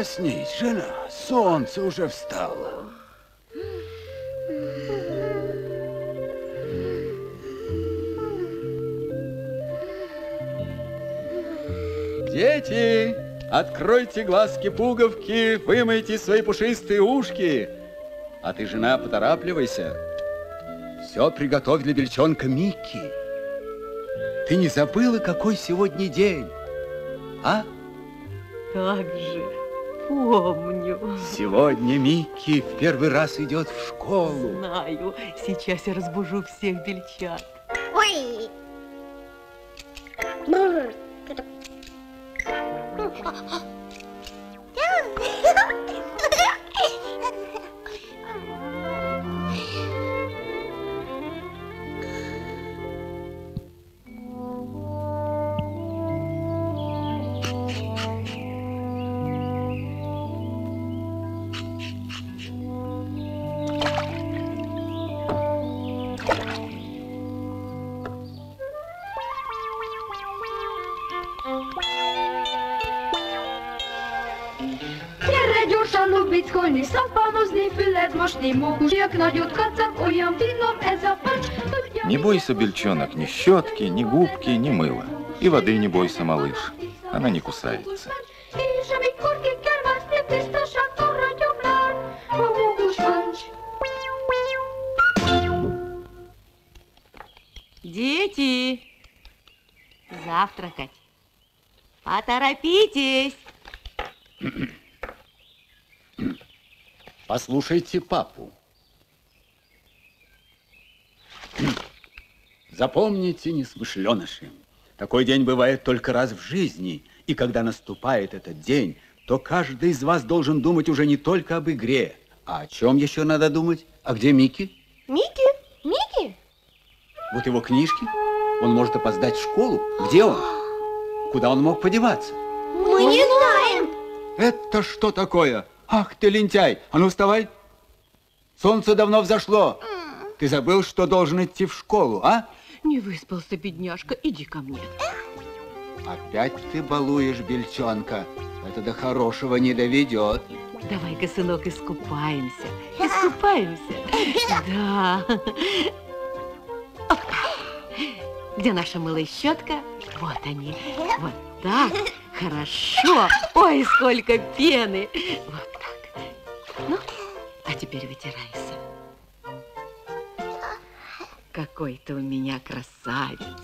Проснись, жена, солнце уже встало. Дети, откройте глазки-пуговки, вымойте свои пушистые ушки. А ты, жена, поторапливайся. Все приготовь для бельчонка Микки. Ты не забыла, какой сегодня день, а? Как же, помню. Сегодня Микки в первый раз идет в школу. Знаю, сейчас я разбужу всех бельчат. Ой! Szkolni szapanozni, fület mosni, mókusjak nagyot kacak, olyan finom ez a pacs. Не бойся, бельчонок, ни щетки, ни губки, ни мыла. И воды не бойся, малыш. Она не кусается. Дети, завтракать. Поторопитесь. Послушайте папу. Запомните, несмышленыши, такой день бывает только раз в жизни, и когда наступает этот день, то каждый из вас должен думать уже не только об игре, а о чем еще надо думать? А где Микки? Микки? Микки? Вот его книжки. Он может опоздать в школу. Где он? Куда он мог подеваться? Мы не знаем. Это что такое? Ах ты лентяй! А ну вставай! Солнце давно взошло. Ты забыл, что должен идти в школу, а? Не выспался, бедняжка. Иди ко мне. Опять ты балуешь бельчонка. Это до хорошего не доведет. Давай-ка, сынок, искупаемся. Искупаемся. Да. Опа. Где наша мылая щетка? Вот они. Вот так. Хорошо. Ой, сколько пены. Вот так. Ну, а теперь вытирайся. Какой ты у меня красавец.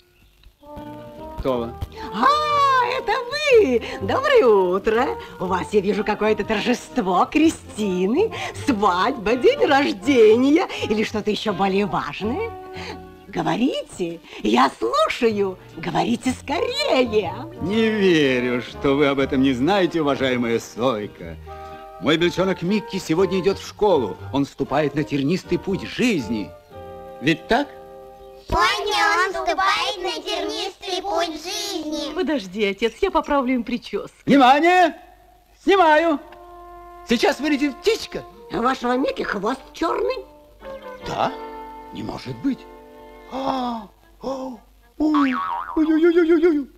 Кто? Это вы! Доброе утро! У вас, я вижу, какое-то торжество Кристины, свадьба, день рождения или что-то еще более важное. Говорите, я слушаю. Говорите скорее. Не верю, что вы об этом не знаете, уважаемая Сойка. Мой бельчонок Микки сегодня идет в школу. Он вступает на тернистый путь жизни. Ведь так? Сегодня он вступает на тернистый путь жизни. Подожди, отец, я поправлю им прическу. Внимание! Снимаю! Сейчас вылетит птичка. У вашего Микки хвост черный? Да? Не может быть. Ой.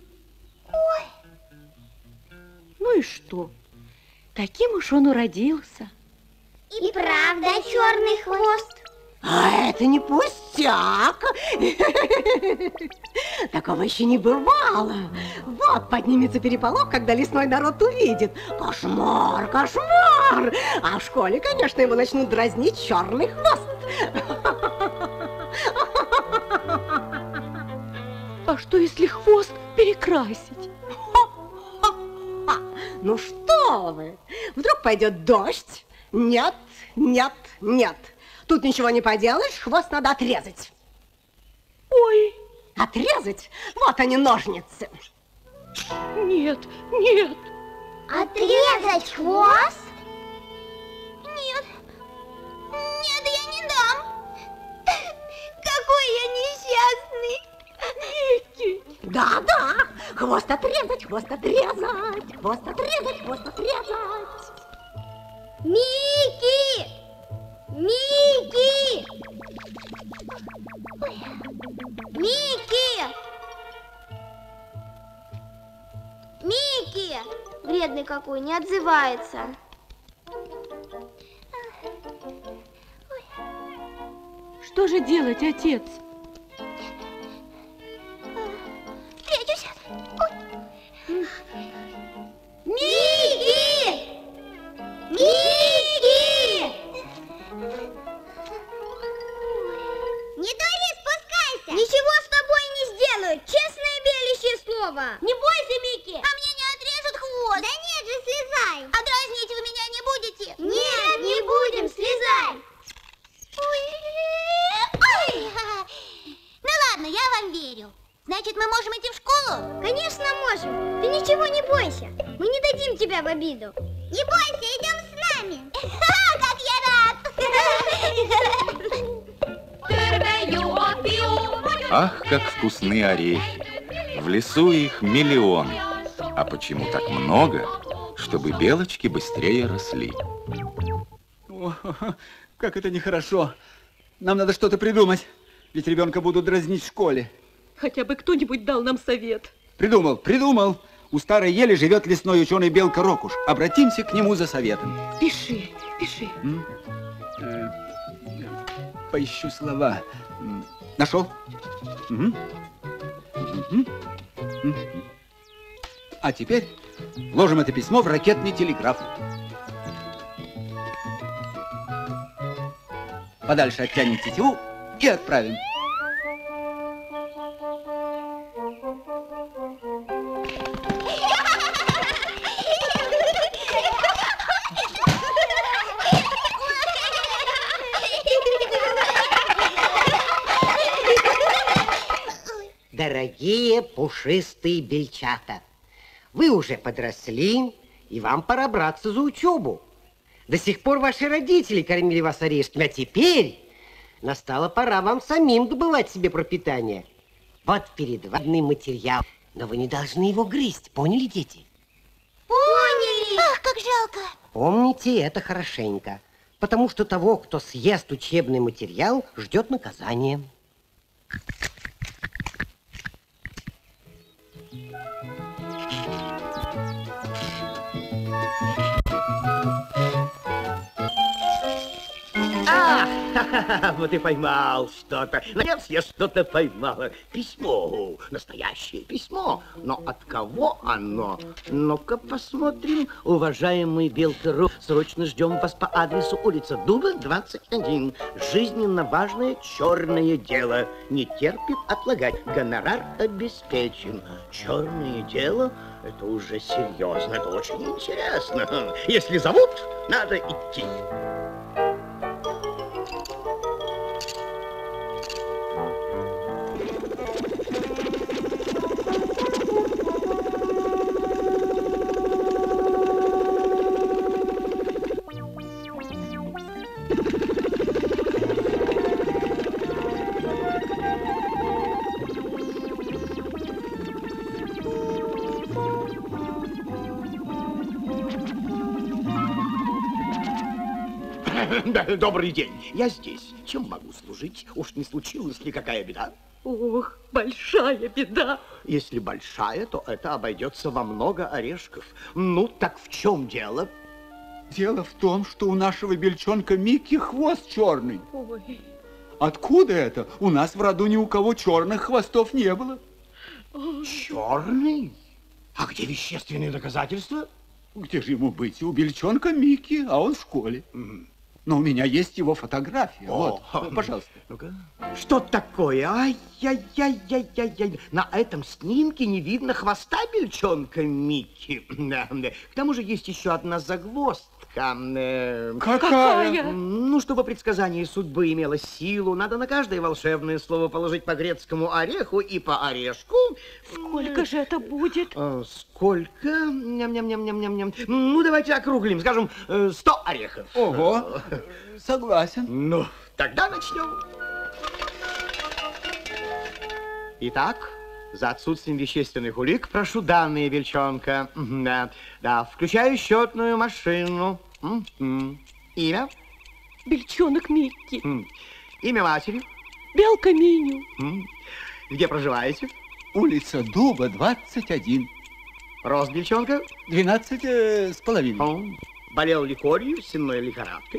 Ну и что? Таким уж он уродился. И правда черный хвост. А это не пустяк. Такого еще не бывало. Вот поднимется переполох, когда лесной народ увидит. Кошмар, кошмар. А в школе, конечно, его начнут дразнить черный хвост. А что, если хвост перекрасить? Ну что вы? Вдруг пойдет дождь? Нет, нет, нет. Тут ничего не поделаешь, хвост надо отрезать. Ой! Отрезать? Вот они, ножницы. Нет, нет. Отрезать хвост? Нет. Нет, я не дам. Какой я несчастный. Микки. Да-да, хвост отрезать, хвост отрезать, хвост отрезать, хвост отрезать. Микки! Микки! Микки! Микки! Бедный какой, не отзывается. Что же делать, отец? Спрячусь. Микки! Микки! Не дури, спускайся! Ничего с тобой не сделают, честное белящее слово! Не бойся, Микки! А мне не отрежут хвост! Да нет же, слезай! А дразнить вы меня не будете? Нет, не будем, слезай! Ой. Ну ладно, я вам верю. Значит, мы можем идти в школу? Конечно, можем. Ты ничего не бойся. Мы не дадим тебя в обиду. Не бойся, идем с нами. Как я рад! Ах, как вкусны орехи! В лесу их миллион. А почему так много? Чтобы белочки быстрее росли. О, как это нехорошо. Нам надо что-то придумать, ведь ребенка будут дразнить в школе. Хотя бы кто-нибудь дал нам совет. Придумал. У старой ели живет лесной ученый Белка Рокуш. Обратимся к нему за советом. Пиши. Поищу слова. Нашел? А теперь вложим это письмо в ракетный телеграф. Подальше оттянем тетиву и отправим. Дорогие пушистые бельчата, вы уже подросли, и вам пора браться за учебу. До сих пор ваши родители кормили вас орешками, а теперь настала пора вам самим добывать себе пропитание. Вот перед вами материал, но вы не должны его грызть, поняли, дети? Поняли! Ах, как жалко! Помните это хорошенько, потому что того, кто съест учебный материал, ждет наказание. Вот и поймал что-то. Наконец я что-то поймала. Письмо. Настоящее письмо. Но от кого оно? Ну-ка посмотрим. Уважаемый Белка, срочно ждем вас по адресу улица Дуба, 21. Жизненно важное черное дело. Не терпит отлагать. Гонорар обеспечен. Черное дело? Это уже серьезно. Это очень интересно. Если зовут, надо идти. Добрый день, я здесь. Чем могу служить? Уж не случилась ли какая беда? Ох, большая беда. Если большая, то это обойдется во много орешков. Ну, так в чем дело? Дело в том, что у нашего бельчонка Микки хвост черный. Ой. Откуда это? У нас в роду ни у кого черных хвостов не было. Черный? А где вещественные доказательства? Где же ему быть? У бельчонка Микки, а он в школе. Но у меня есть его фотография. О, вот, пожалуйста. Ну-ка. Что такое? Ай-яй-яй-яй-яй-яй. На этом снимке не видно хвоста бельчонка Микки. К тому же есть еще одна загвоздка. Какая? Ну, чтобы предсказание судьбы имело силу, надо на каждое волшебное слово положить по грецкому ореху и по орешку. Сколько же это будет? Сколько? Ням-ням-ням-ням-ням. Ну, давайте округлим, скажем, 100 орехов. Ого, согласен. Ну, тогда начнем. Итак, за отсутствием вещественных улик прошу данные бельчонка. Да, включаю счетную машину. Имя? Бельчонок Микки. Имя матери? Белка Миню. Где проживаете? Улица Дуба, 21. Рост бельчонка? 12,5. Болел ли корью, сенной лихорадкой?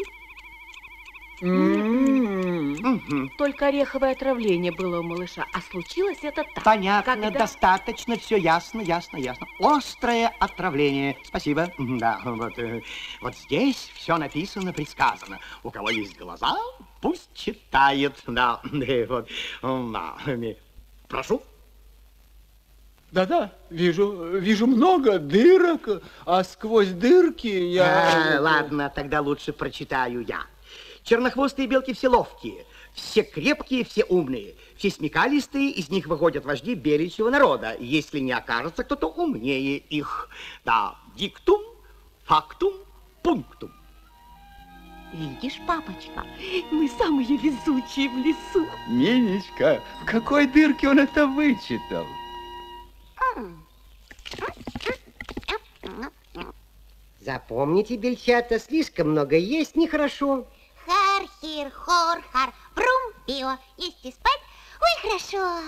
Только ореховое отравление было у малыша, а случилось это так. Понятно, когда... достаточно, все ясно. Острое отравление. Спасибо. Да, вот здесь все написано, предсказано. У кого есть глаза, пусть читает. Да, вот. Прошу. Да-да, вижу много дырок, а сквозь дырки я... Ладно, тогда лучше прочитаю я. Чернохвостые белки все ловкие, все крепкие, все умные, все смекалистые, из них выходят вожди беличьего народа, если не окажется кто-то умнее их. Да, диктум, фактум, пунктум. Видишь, папочка, мы самые везучие в лесу. Минечка, в какой дырке он это вычитал? Запомните, бельчата, слишком много есть нехорошо. Хар, хир, хор, хар, брум, пио. Есть и спать. Ой, хорошо.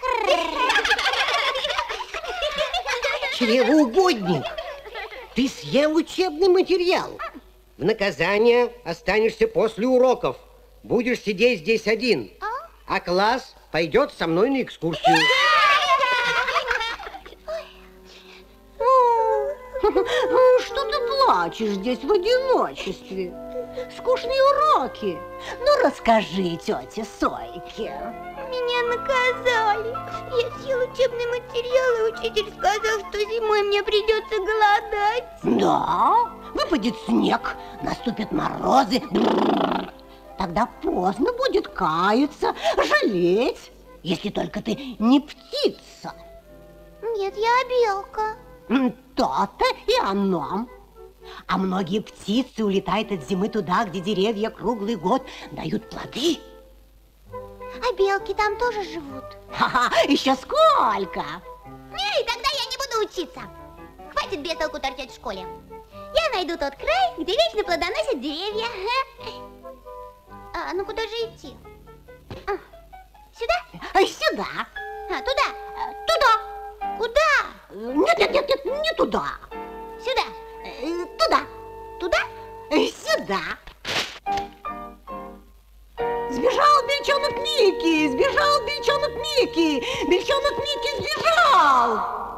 Чревоугодник, ты съел учебный материал. В наказание останешься после уроков. Будешь сидеть здесь один, а класс пойдет со мной на экскурсию. Что ты плачешь здесь в одиночестве? Скучные уроки. Ну, расскажи тете Сойке. Меня наказали. Я съел учебный материал, и учитель сказал, что зимой мне придется голодать. Да, выпадет снег, наступят морозы. Тогда поздно будет каяться, жалеть, если только ты не птица. Нет, я белка. То-то и оно. А многие птицы улетают от зимы туда, где деревья круглый год дают плоды. А белки там тоже живут? Ха-ха, еще сколько? И тогда я не буду учиться. Хватит без толку торчать в школе. Я найду тот край, где вечно плодоносят деревья. Ну куда же идти? Сюда? Сюда. Туда? Туда. Куда? Нет, не туда. Сюда? Туда. Туда? Сюда. Сбежал бельчонок Микки, сбежал бельчонок Микки, бельчонок Микки сбежал.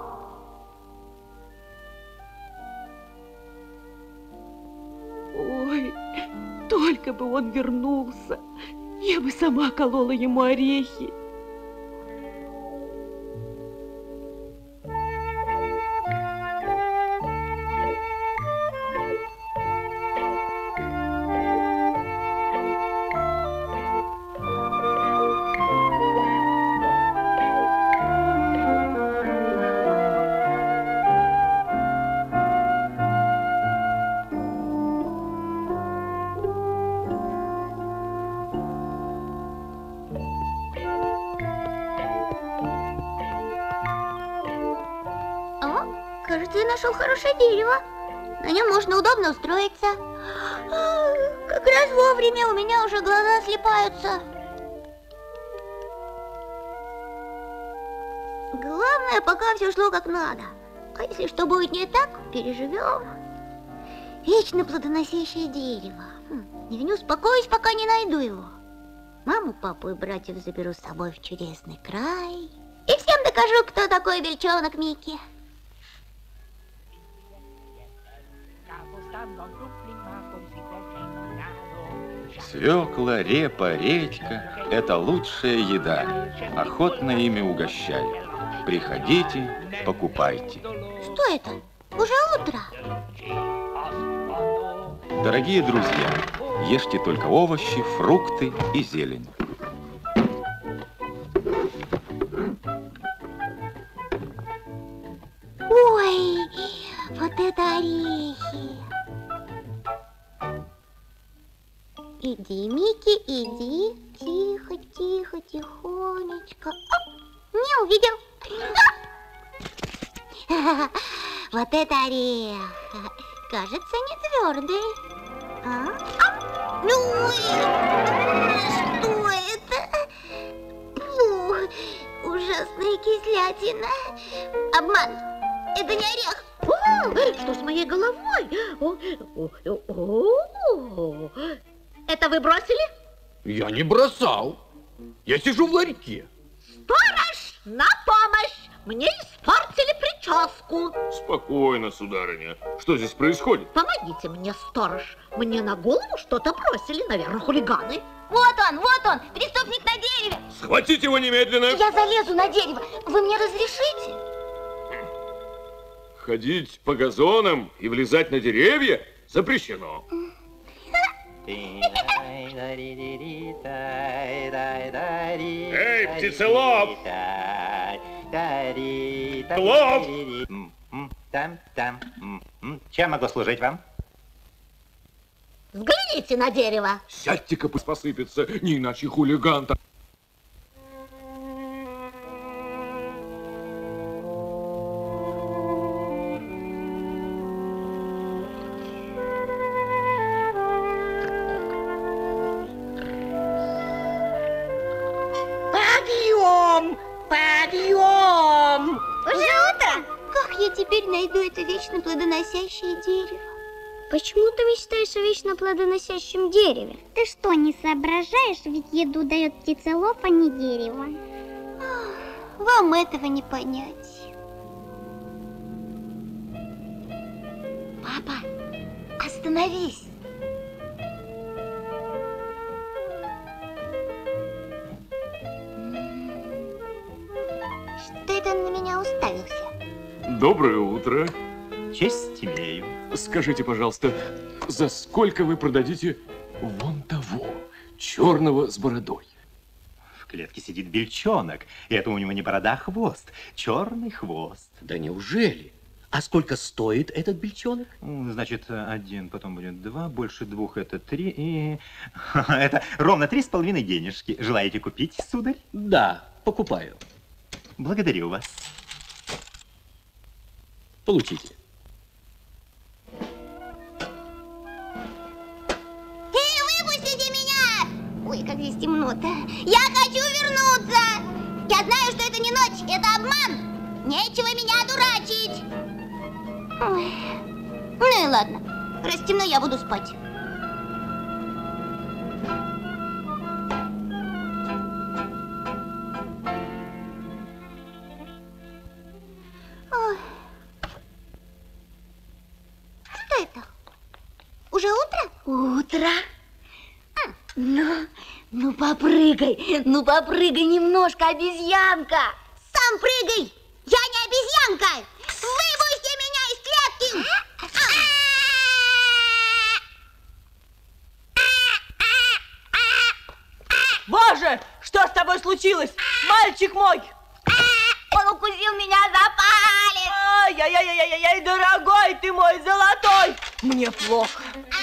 Ой, только бы он вернулся, я бы сама колола ему орехи. Кажется, я нашел хорошее дерево. На нем можно удобно устроиться. Как раз вовремя, у меня уже глаза слипаются. Главное, пока все шло как надо. А если что будет не так, переживем. Вечно плодоносящее дерево. Не успокоюсь, пока не найду его. Маму, папу и братьев заберу с собой в чудесный край. И всем докажу, кто такой бельчонок Микки. Свекла, репа, редька – это лучшая еда. Охотно ими угощаю. Приходите, покупайте. Что это? Уже утро. Дорогие друзья, ешьте только овощи, фрукты и зелень. Ой, вот это орехи. Иди, Микки, иди. Тихо, тихо, тихонечко. Не увидел. Вот это орех. Кажется, не твердый. Ой, что это? Фу, ужасная кислятина. Обман. Это не орех. Что с моей головой? Это вы бросили? Я не бросал. Я сижу в ларьке. Сторож, на помощь! Мне испортили прическу. Спокойно, сударыня. Что здесь происходит? Помогите мне, сторож. Мне на голову что-то бросили, наверное, хулиганы. Вот он, преступник на дереве. Схватите его немедленно. Я залезу на дерево. Вы мне разрешите? Ходить по газонам и влезать на деревья запрещено. Эй, птицелов! Лов! Чем могу служить вам? Взгляните на дерево. Сядьте-ка, пусть посыпется, не иначе хулиган. Подъем! Уже утро? Как я теперь найду это вечно плодоносящее дерево? Почему ты мечтаешь о вечно плодоносящем дереве? Ты что, не соображаешь? Ведь еду дает птицелов, а не дерево. Вам этого не понять. Папа, остановись. Что это он на меня уставился? Доброе утро. Честь имею. Скажите, пожалуйста, за сколько вы продадите вон того, черного с бородой? В клетке сидит бельчонок, и это у него не борода, а хвост. Черный хвост. Да неужели? А сколько стоит этот бельчонок? Значит, 1, потом будет 2, больше 2 это 3, и... Это ровно 3,5 денежки. Желаете купить, сударь? Да, покупаю. Благодарю вас. Получите. Эй, выпустите меня! Ой, как здесь темно-то. Я хочу вернуться! Я знаю, что это не ночь, это обман. Нечего меня дурачить. Ой. Ну и ладно. Раз темно, я буду спать. Ой. Что это? Уже утро? Утро? Ну попрыгай немножко, обезьянка. Сам прыгай, я не обезьянка. Выпусти меня из клетки. Боже, что с тобой случилось? Мальчик мой! Он укусил меня за палец. Ай-яй-яй-яй-яй, дорогой ты мой золотой! Мне плохо.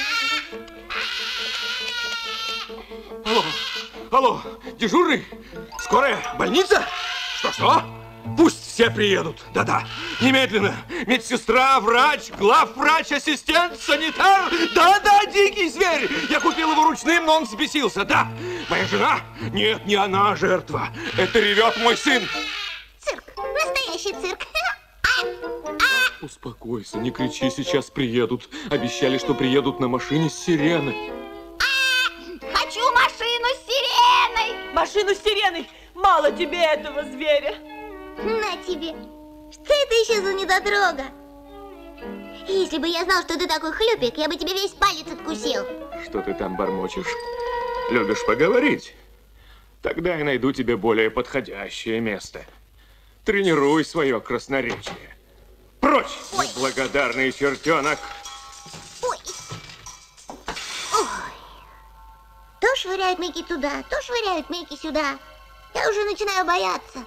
Алло, дежурный? Скорая? Больница? Что? Пусть все приедут. Да-да, немедленно. Медсестра, врач, главврач, ассистент, санитар. Да-да, дикий зверь. Я купил его ручным, но он взбесился. Да, моя жена? Нет, не она жертва. Это ревет мой сын. Цирк, настоящий цирк. Успокойся, не кричи, сейчас приедут. Обещали, что приедут на машине с сиреной. Хочу машину с сиреной. Машину с сиреной. Мало тебе этого зверя. На тебе. Что это еще за недотрога? Если бы я знал, что ты такой хлюпик, я бы тебе весь палец откусил. Что ты там бормочешь? Любишь поговорить? Тогда я найду тебе более подходящее место. Тренируй свое красноречие. Прочь, неблагодарный чертенок! Ой. Ой. То швыряют Микки туда, то швыряют Микки сюда. Я уже начинаю бояться.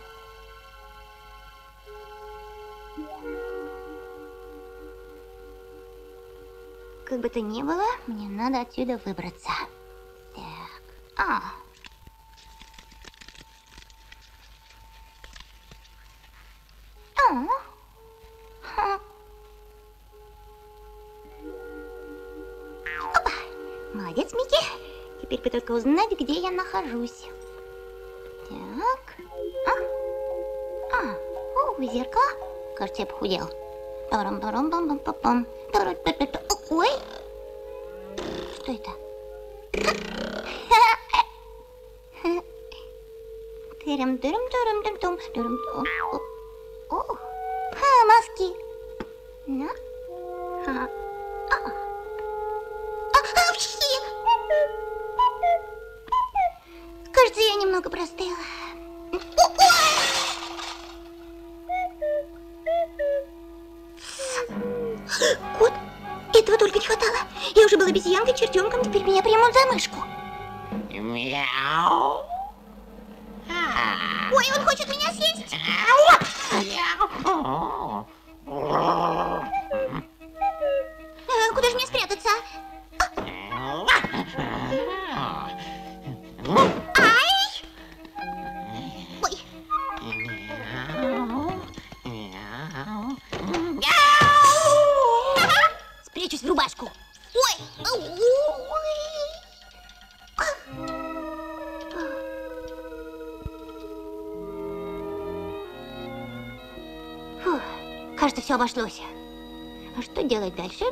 Как бы то ни было, мне надо отсюда выбраться. Так. Опа. Молодец, Микки. Теперь бы только узнать, где я нахожусь. Так. О, зеркало. Кажется, я похудел. Ой. Что это? Маски. На. Кажется, я немного простыла. Кот, этого только не хватало. Я уже была обезьянкой, чертенком, теперь меня примут за мышку. Мяу. Ой, он хочет меня съесть. Куда же мне спрятаться? Ай! Ой. Спрячусь в рубашку. Ой. Фух, кажется, все обошлось. А что делать дальше?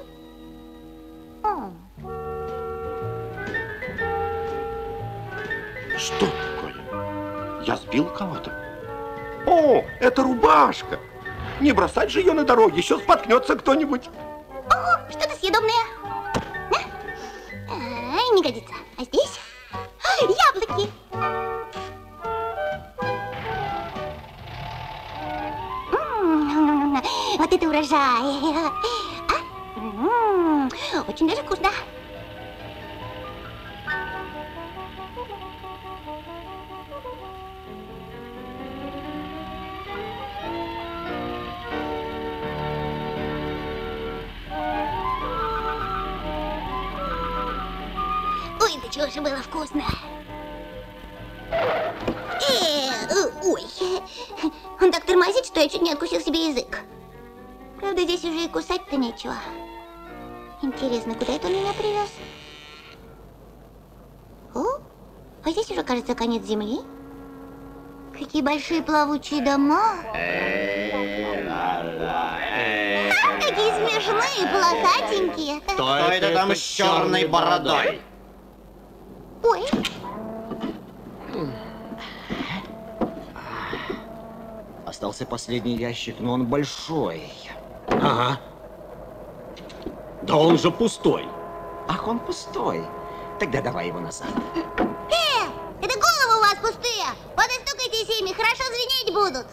Что такое? Я сбил кого-то? О, это рубашка. Не бросать же ее на дороге, еще споткнется кто-нибудь. Ого, что-то съедобное. Не годится. А здесь? Яблоки. Вот это урожай. Очень даже вкусно. Ой, да чего же было вкусно. Ой, он так тормозит, что я чуть не откусил себе язык. Правда, здесь уже и кусать-то нечего. Интересно, куда это он меня привез? О, а здесь уже, кажется, конец земли. Какие большие плавучие дома. Какие смешные, полосатенькие. Кто это там с черной бородой? Ой. Остался последний ящик, но он большой. Ага. Да он же пустой. Ах, он пустой. Тогда давай его назад. Это головы у вас пустые. Вот и стукайтесь ими, хорошо звенеть будут.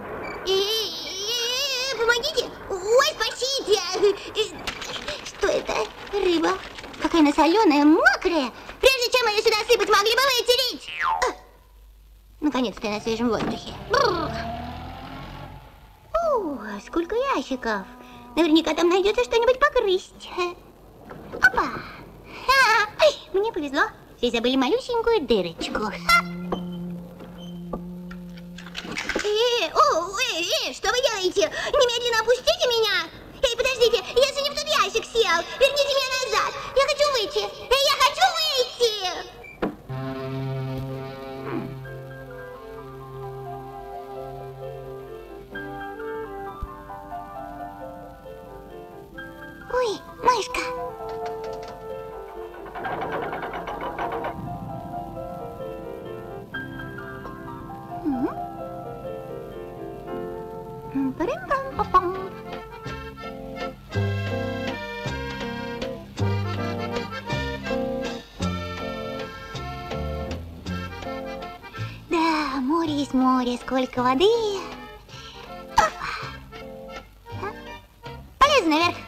Помогите. Ой, спасите. Что это? Рыба. Какая она соленая, мокрая. Прежде чем ее сюда сыпать, могли бы вытереть. Наконец-то я на свежем воздухе. Сколько ящиков. Наверняка там найдется что-нибудь погрызть. Опа. Мне повезло. Все забыли малюсенькую дырочку. Что вы делаете? Немедленно опустите меня. Эй, подождите, я же не в тот ящик сел. Верните меня назад. Я хочу выйти. Я хочу выйти. Ой, мышка. Парим-пам-пам-пам. Да, море есть море, сколько воды. Опа. Полезу наверх.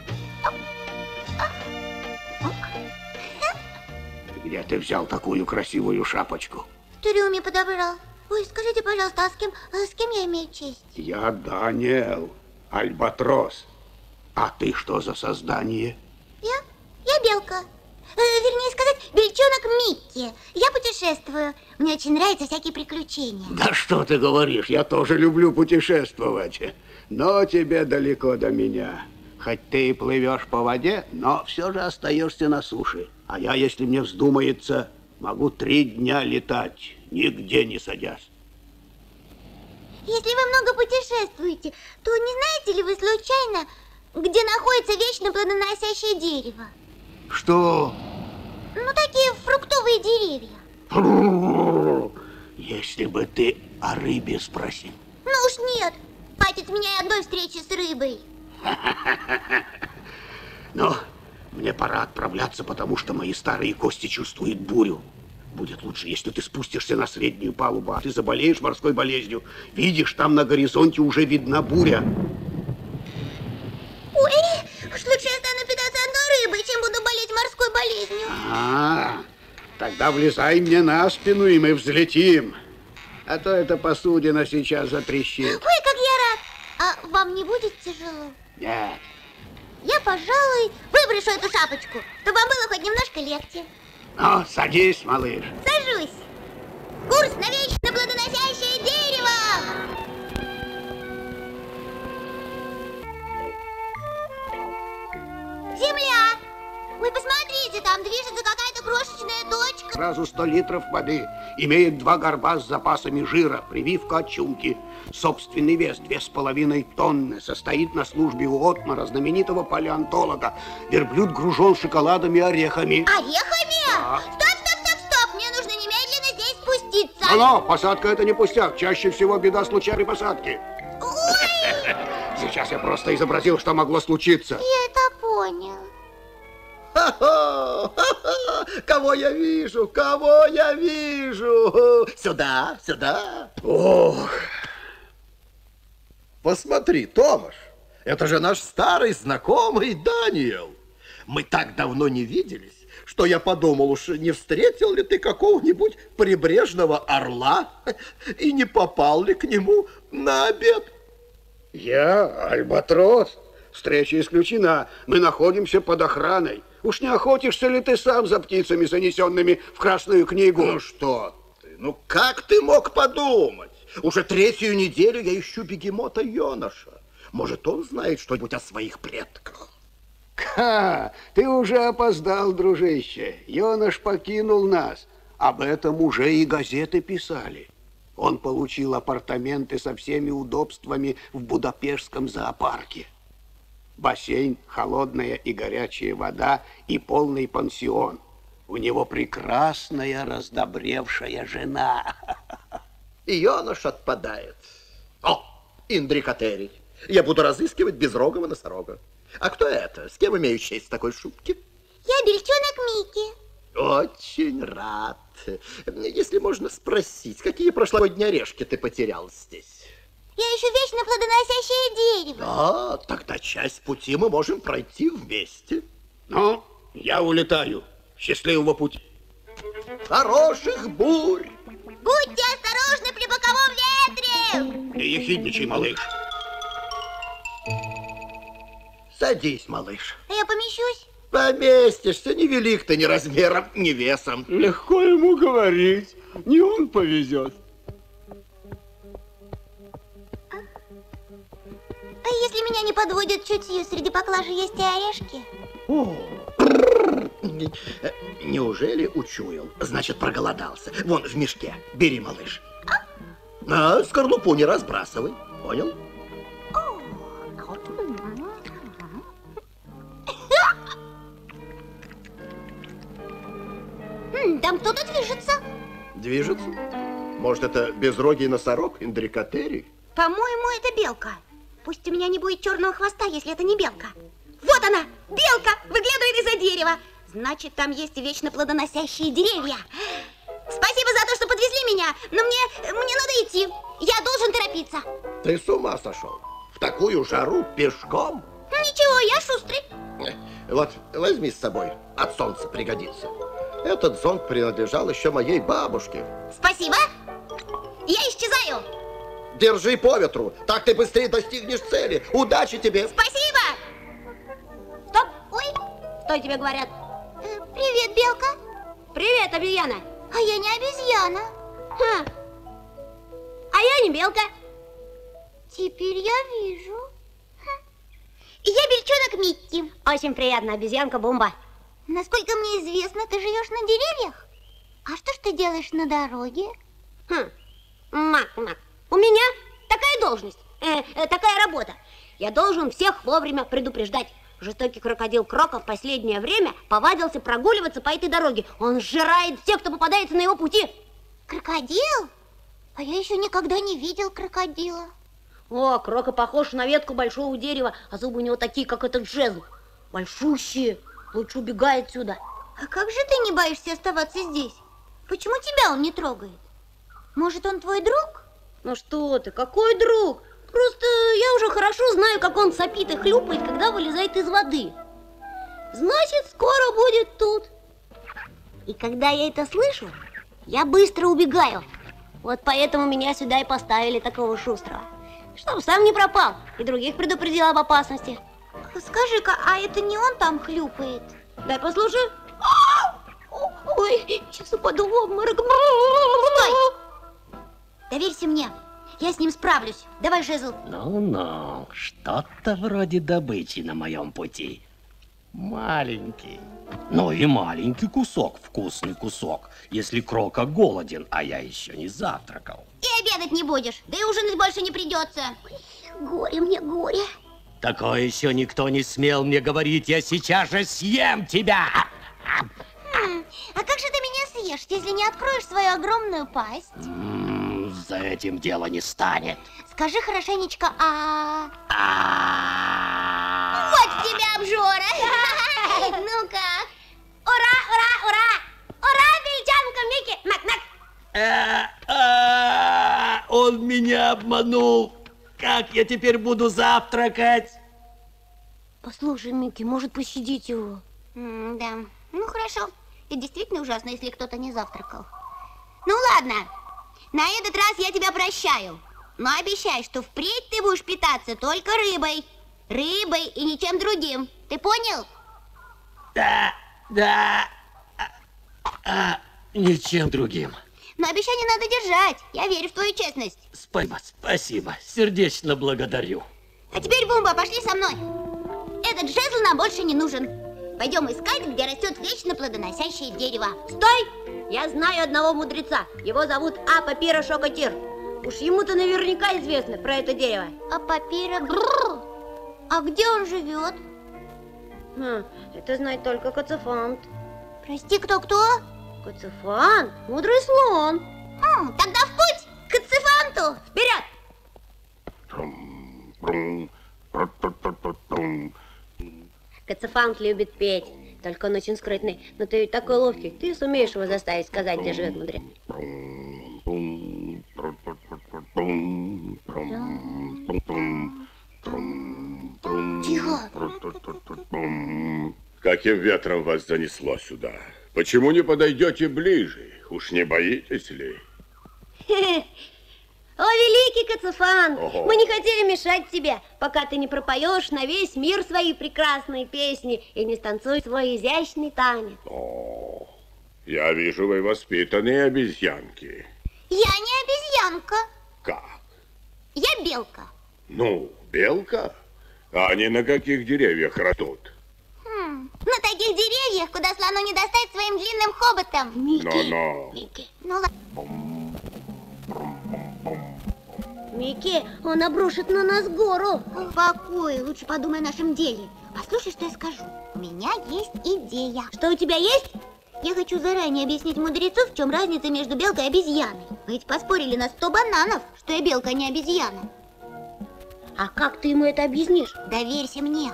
Где ты взял такую красивую шапочку? В трюме подобрал. Ой, скажите, пожалуйста, а с кем я имею честь? Я Даниэл, альбатрос. А ты что за создание? Я белка. Вернее сказать, бельчонок Микки. Я путешествую. Мне очень нравятся всякие приключения. Да что ты говоришь, я тоже люблю путешествовать. Но тебе далеко до меня. Хоть ты и плывешь по воде, но все же остаешься на суше. А я, если мне вздумается, могу 3 дня летать, нигде не садясь. Если вы много путешествуете, то не знаете ли вы случайно, где находится вечно плодоносящее дерево? Что? Ну, такие фруктовые деревья. Если бы ты о рыбе спросил. Ну уж нет. Хватит меня и одной встречи с рыбой. Но мне пора отправляться, потому что мои старые кости чувствуют бурю. Будет лучше, если ты спустишься на среднюю палубу, а ты заболеешь морской болезнью. Видишь, там на горизонте уже видна буря. Ой, уж лучше я стану питаться одной рыбой, чем буду болеть морской болезнью. Тогда влезай мне на спину, и мы взлетим. А то эта посудина сейчас затрещит. Ой, как я рад. А вам не будет тяжело? Нет. Я, пожалуй, выброшу эту шапочку, чтобы вам было хоть немножко легче. Ну, садись, малыш. Сажусь. Курс на вечно плодоносящее дерево! Земля! Вы посмотрите, там движется какая-то крошечная точка. Сразу 100 литров воды. Имеет 2 горба с запасами жира, прививка от чумки. Собственный вес 2,5 тонны. Состоит на службе у Отмара, знаменитого палеонтолога. Верблюд гружен шоколадом и орехами. Орехами? Да. Стоп! Мне нужно немедленно здесь спуститься. Но, посадка это не пустяк. Чаще всего беда случайной посадки. Ой! Сейчас я просто изобразил, что могло случиться. Я это понял. Кого я вижу? Кого я вижу? Сюда, сюда. Ох. Посмотри, Томаш, это же наш старый знакомый Даниэл. Мы так давно не виделись, что я подумал, уж не встретил ли ты какого-нибудь прибрежного орла и не попал ли к нему на обед? Я Альбатрос. Встреча исключена. Мы находимся под охраной. Уж не охотишься ли ты сам за птицами, занесенными в Красную книгу? Ну что ты? Ну как ты мог подумать? Уже 3-ю неделю я ищу бегемота Йонаша. Может, он знает что-нибудь о своих предках? Ты уже опоздал, дружище. Йонаш покинул нас. Об этом уже и газеты писали. Он получил апартаменты со всеми удобствами в Будапештском зоопарке. Бассейн, холодная и горячая вода и полный пансион. У него прекрасная раздобревшая жена. И Йонош отпадает. О, Индрикатери. Я буду разыскивать безрогого носорога. А кто это? С кем имею честь в такой шутке? Я бельчонок Микки. Очень рад. Если можно спросить, какие прошлогодние орешки ты потерял здесь? Я ищу вечно плодоносящее дерево. Да, тогда часть пути мы можем пройти вместе. Ну, я улетаю. Счастливого пути. Хороших бурь. Будьте осторожны при боковом ветре. Не ехидничай, малыш. Садись, малыш. А я помещусь? Поместишься, невелик ты ни размером, ни весом. Легко ему говорить. Не он повезет. А если меня не подводят чутье, среди поклажи есть и орешки? О, неужели учуял? Значит, проголодался. Вон в мешке. Бери, малыш. А скорлупу не разбрасывай. Понял? Там кто-то движется. Движется? Может, это безрогий носорог, Индрикатери? По-моему, это белка. Пусть у меня не будет черного хвоста, если это не белка. Вот она, белка, выглядывает из-за дерева. Значит, там есть вечно плодоносящие деревья. Спасибо за то, что подвезли меня, но мне надо идти. Я должен торопиться. Ты с ума сошел? В такую жару пешком? Ничего, я шустрый. Вот, возьми с собой, от солнца пригодится. Этот зонт принадлежал еще моей бабушке. Спасибо. Я исчезаю. Держи по ветру, так ты быстрее достигнешь цели. Удачи тебе. Спасибо. Стоп. Ой, что тебе говорят? Привет, белка. Привет, обезьяна. А я не обезьяна. А я не белка. Теперь я вижу. Я бельчонок Микки. Очень приятно, обезьянка Бумба. Насколько мне известно, ты живешь на деревьях. А что ж ты делаешь на дороге? Мак, у меня такая должность, такая работа. Я должен всех вовремя предупреждать. Жестокий крокодил Крока в последнее время повадился прогуливаться по этой дороге. Он сжирает всех, кто попадается на его пути. Крокодил? А я еще никогда не видел крокодила. О, Крока похож на ветку большого дерева, а зубы у него такие, как этот жезл. Большущие. Лучше убегай отсюда. А как же ты не боишься оставаться здесь? Почему тебя он не трогает? Может, он твой друг? Ну что ты, какой друг? Просто я уже хорошо знаю, как он сопит и хлюпает, когда вылезает из воды. Значит, скоро будет тут. И когда я это слышу, я быстро убегаю. Вот поэтому меня сюда и поставили, такого шустрого. Чтобы сам не пропал и других предупредил об опасности. Скажи-ка, а это не он там хлюпает? Дай послушай. Ой, сейчас упаду в обморок. Стой! Доверься мне, я с ним справлюсь. Давай жезл. Ну-ну, что-то вроде добычи на моем пути. Маленький. Ну и маленький кусок, вкусный кусок, если Крока голоден, а я еще не завтракал. И обедать не будешь, да и ужинать больше не придется. Горе мне, горе. Такое еще никто не смел мне говорить, я сейчас же съем тебя! А как же ты меня съешь, если не откроешь свою огромную пасть? За этим дело не станет. Скажи хорошенечко, Вот тебя, обжора! Ну как? Ура, ура, ура! Ура, бельчонка Микки! Мак-мак! Он меня обманул. Как я теперь буду завтракать? Послушай, Микки, может, пощадить его? Да, ну хорошо. Это действительно ужасно, если кто-то не завтракал. Ну ладно, на этот раз я тебя прощаю. Но обещай, что впредь ты будешь питаться только рыбой. Рыбой и ничем другим. Ты понял? Да. Ничем другим. Но обещание надо держать. Я верю в твою честность. Спасибо. Сердечно благодарю. А теперь, Бумба, пошли со мной. Этот жезл нам больше не нужен. Пойдем искать, где растет вечно плодоносящее дерево. Стой! Я знаю одного мудреца. Его зовут Апапира Шокотир. Уж ему-то наверняка известно про это дерево. Апапира... А где он живет? Это знает только Кацефант. Прости, кто-кто? Кацефант? Мудрый слон. Тогда в путь! К Кацефанту! Вперед! Кацефант любит петь, только он очень скрытный. Но ты ведь такой ловкий, ты сумеешь его заставить сказать, где живет мудрец. Тихо! Каким ветром вас занесло сюда? Почему не подойдете ближе? Уж не боитесь ли? О, великий Кацефант! Ого. Мы не хотели мешать тебе, пока ты не пропоешь на весь мир свои прекрасные песни и не станцуешь свой изящный танец. О, я вижу, вы воспитанные обезьянки. Я не обезьянка. Как? Я белка. Ну, белка? А они на каких деревьях растут? На таких деревьях, куда слону не достать своим длинным хоботом. Но-но. Ну ладно. Микки, он обрушит на нас гору. Успокой, лучше подумай о нашем деле. Послушай, что я скажу. У меня есть идея. Что у тебя есть? Я хочу заранее объяснить мудрецу, в чем разница между белкой и обезьяной. Вы ведь поспорили на 100 бананов, что я белка, а не обезьяна. А как ты ему это объяснишь? Доверься мне.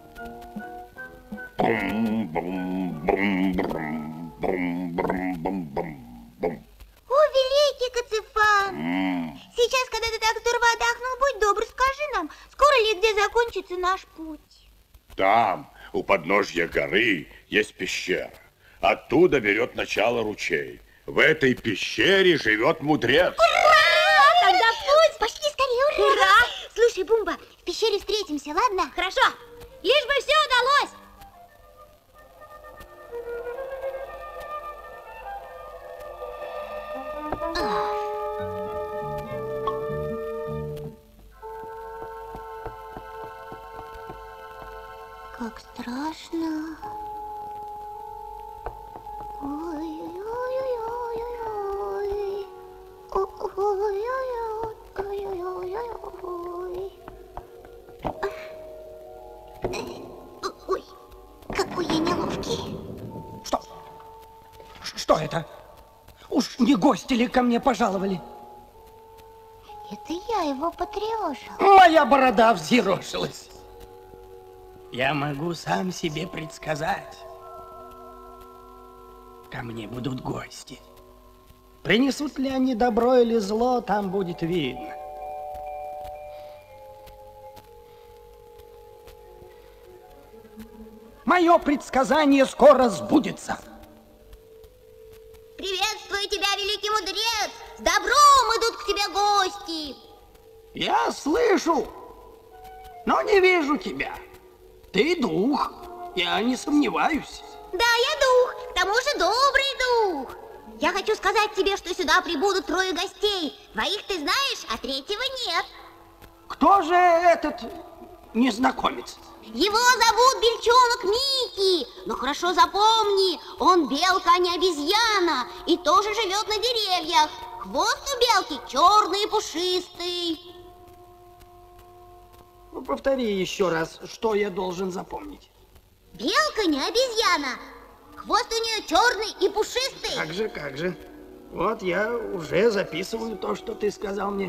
О, великий Кацефан! Сейчас, когда ты так здорово отдохнул, будь добр, скажи нам, скоро ли и где закончится наш путь? Там, у подножья горы, есть пещера. Оттуда берет начало ручей. В этой пещере живет мудрец. Ура! Тогда в путь! Пошли скорее, ура! Слушай, Бумба, в пещере встретимся, ладно? Хорошо, лишь бы все удалось. Как страшно. Ой-ой-ой-ой-ой-ой. Ой-ой-ой-ой-ой-ой-ой. Не гости ли ко мне пожаловали? Это я его потревожил. Моя борода взъерошилась. Я могу сам себе предсказать. Ко мне будут гости. Принесут ли они добро или зло, там будет видно. Мое предсказание скоро сбудется. Приветствую тебя, великий мудрец! С добром идут к тебе гости! Я слышу, но не вижу тебя. Ты дух, я не сомневаюсь. Да, я дух, к тому же добрый дух. Я хочу сказать тебе, что сюда прибудут 3 гостей. 2 ты знаешь, а 3-го нет. Кто же этот незнакомец? Его зовут Бельчонок Микки. Но хорошо запомни, он белка, а не обезьяна. И тоже живет на деревьях. Хвост у белки черный и пушистый. Ну, повтори еще раз, что я должен запомнить. Белка не обезьяна. Хвост у нее черный и пушистый. Как же. Вот я уже записываю то, что ты сказал мне.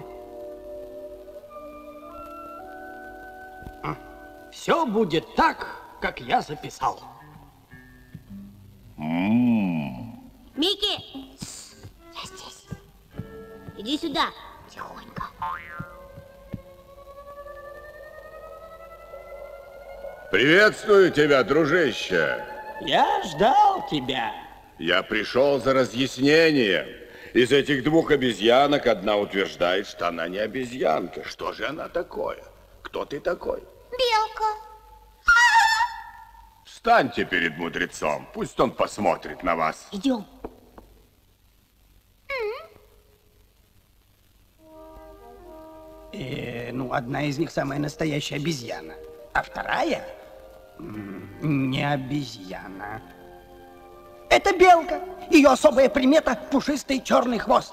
Все будет так, как я записал. Микки, я здесь. Иди сюда, тихонько. Приветствую тебя, дружище. Я ждал тебя. Я пришел за разъяснением. Из этих 2 обезьянок одна утверждает, что она не обезьянка. Что же она такое? Кто ты такой? Белка. Встаньте перед мудрецом, пусть он посмотрит на вас. Идем. Ну, одна из них самая настоящая обезьяна, а вторая не обезьяна. Это белка. Ее особая примета – пушистый черный хвост.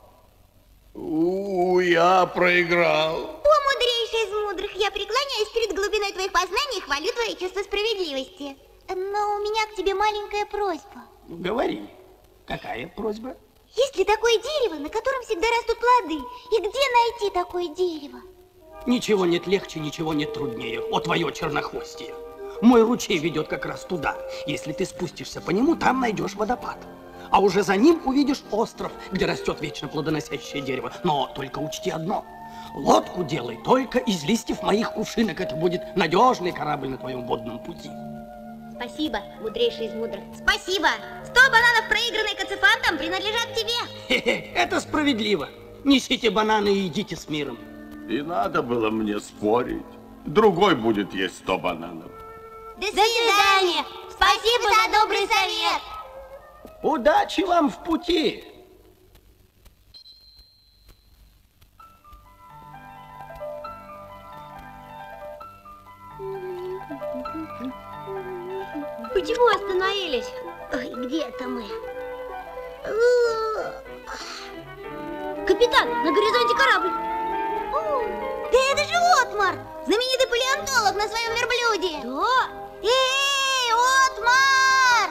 Я проиграл. О, мудрейший из мудрых, я преклоняюсь перед глубиной твоих познаний и хвалю твои чувства справедливости. Но у меня к тебе маленькая просьба. Говори, какая просьба? Есть ли такое дерево, на котором всегда растут плоды? И где найти такое дерево? Ничего нет легче, ничего нет труднее. О, твое чернохвостие. Мой ручей ведет как раз туда. Если ты спустишься по нему, там найдешь водопад. А уже за ним увидишь остров, где растет вечно плодоносящее дерево. Но только учти одно. Лодку делай только из листьев моих кувшинок. Это будет надежный корабль на твоем водном пути. Спасибо, мудрейший из мудрых. Спасибо. 100 бананов, проигранные Кацифантом, принадлежат тебе. Хе-хе, это справедливо. Несите бананы и идите с миром. И надо было мне спорить. Другой будет есть 100 бананов. До свидания. Спасибо за добрый совет. Удачи вам в пути. Почему остановились? Ой, где это мы? Капитан, на горизонте корабль. Да это же Отмар, знаменитый палеонтолог на своем верблюде. Да? Эй, Отмар!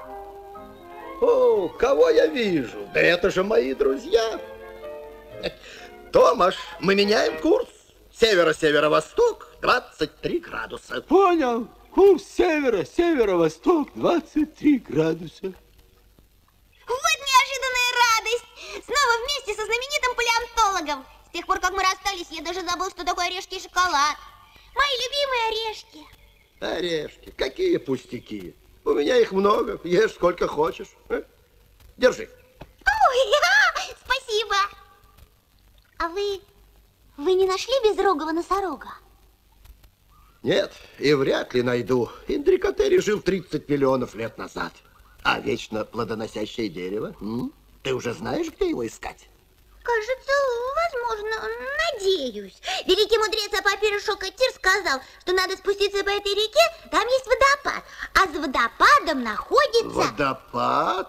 О, кого я вижу? Да это же мои друзья. Томаш, мы меняем курс. Северо-северо-восток, 23 градуса. Понял. Курс северо-северо-восток, 23 градуса. Вот неожиданная радость! Снова вместе со знаменитым палеонтологом. С тех пор, как мы расстались, я даже забыл, что такое орешки и шоколад. Мои любимые орешки. Орешки? Какие пустяки? У меня их много. Ешь сколько хочешь. Держи. Ой, спасибо. А вы не нашли безрогого носорога? Нет, и вряд ли найду. Индрикотери жил 30 миллионов лет назад. А вечно плодоносящее дерево? Ты уже знаешь, где его искать? Кажется, возможно, надеюсь. Великий мудрец Апапир Шокотир сказал, что надо спуститься по этой реке, там есть водопад. А за водопадом находится... Водопад?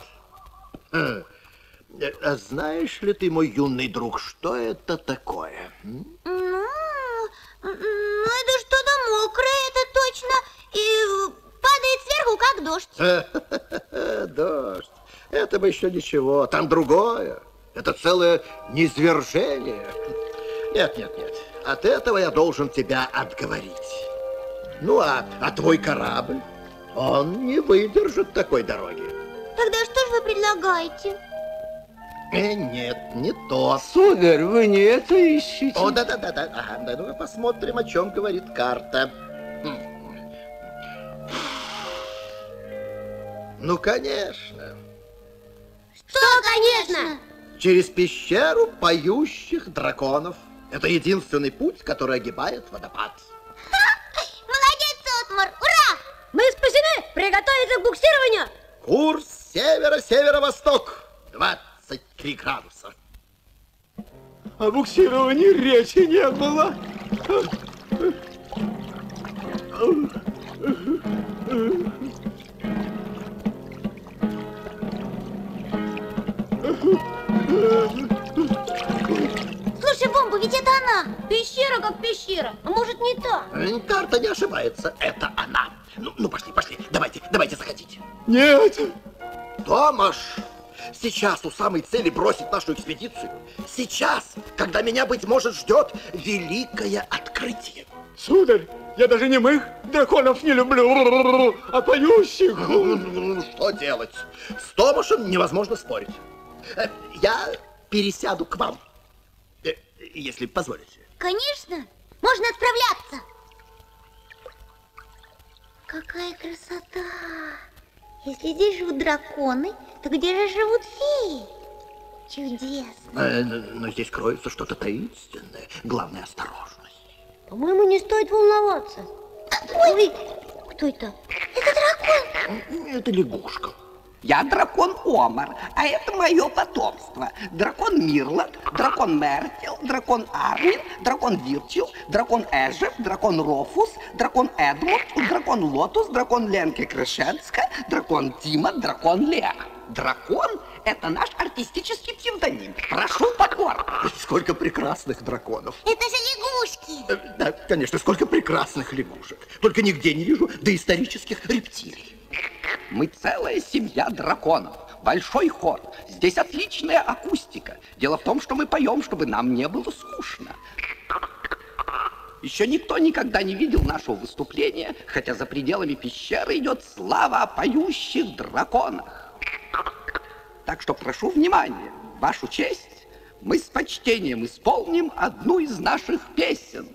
А знаешь ли ты, мой юный друг, что это такое? Ну, это что-то мокрое, это точно. И падает сверху, как дождь. Дождь. Это это бы еще ничего. Там другое. Это целое низвержение. Нет, нет, нет. От этого я должен тебя отговорить. Ну, а твой корабль, он не выдержит такой дороги. Тогда что же вы предлагаете? Нет, не то. Сударь, вы не это ищете? О, да-да-да. Ага, да, ну посмотрим, о чем говорит карта. Ну, конечно. Что, конечно? Через пещеру поющих драконов. Это единственный путь, который огибает водопад. Молодец, Отмар! Ура! Мы спасены! Приготовиться к буксированию! Курс северо-северо-восток. 23 градуса. О буксировании речи не было. Слушай, Бомба, ведь это она. Пещера как пещера. А может, не та? Карта не ошибается. Это она. Ну пошли. Давайте заходите. Нет. Томаш, сейчас у самой цели бросить нашу экспедицию. Сейчас, когда меня, быть может, ждет великое открытие. Сударь, я даже немых драконов не люблю, а поющих. Что делать? С Томашем невозможно спорить. Я пересяду к вам, если позволите. Конечно. Можно отправляться. Какая красота. Если здесь живут драконы, то где же живут феи? Чудесно. Но здесь кроется что-то таинственное. Главное, осторожность. По-моему, не стоит волноваться. Ой, кто это? Это дракон. Это лягушка. Я дракон Омар, а это мое потомство. Дракон Мирланд, дракон Мертел, дракон Армин, дракон Вирчил, дракон Эжев, дракон Рофус, дракон Эдмунд, дракон Лотус, дракон Ленке Крышенска, дракон Тима, дракон Леа. Дракон – это наш артистический псевдоним. Прошу покорно. Сколько прекрасных драконов. Это же лягушки. Да, конечно, сколько прекрасных лягушек. Только нигде не вижу доисторических рептилий. Мы целая семья драконов. Большой хор. Здесь отличная акустика. Дело в том, что мы поем, чтобы нам не было скучно. Еще никто никогда не видел нашего выступления, хотя за пределами пещеры идет слава о поющих драконах. Так что прошу внимания, в вашу честь, мы с почтением исполним одну из наших песен.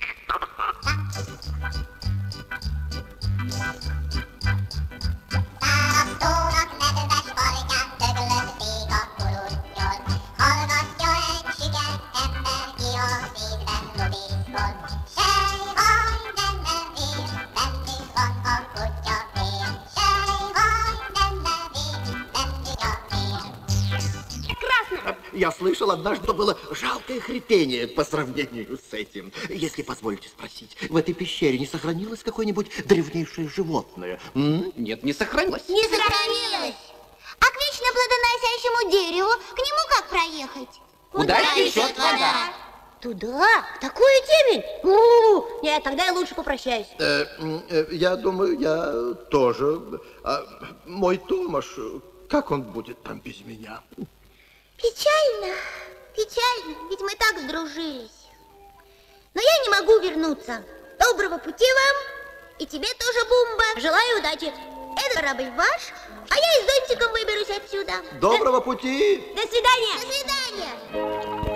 Я слышал однажды, что было жалкое хрипение по сравнению с этим. Если позволите спросить, в этой пещере не сохранилось какое-нибудь древнейшее животное? Нет, не сохранилось. Не сохранилось. А к вечно плодоносящему дереву, к нему как проехать? Куда течет вода? Туда? В такую темень? Нет, тогда я лучше попрощаюсь. Я думаю, я тоже. Мой Томаш, как он будет там без меня? Печально, ведь мы так сдружились. Но я не могу вернуться. Доброго пути вам, и тебе тоже, Бумба. Желаю удачи. Этот корабль ваш, а я и с зонтиком выберусь отсюда. Доброго пути. До свидания. До свидания.